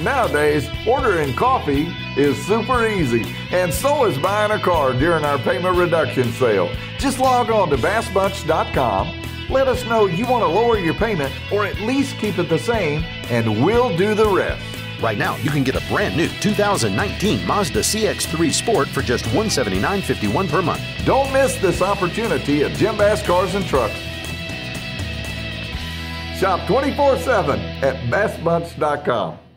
Nowadays, ordering coffee is super easy, and so is buying a car during our payment reduction sale. Just log on to bassbunch.com. Let us know you want to lower your payment or at least keep it the same, and we'll do the rest. Right now, you can get a brand new 2019 Mazda CX-3 Sport for just $179.51 per month. Don't miss this opportunity at Jim Bass Cars and Trucks. Shop 24/7 at bassbunch.com.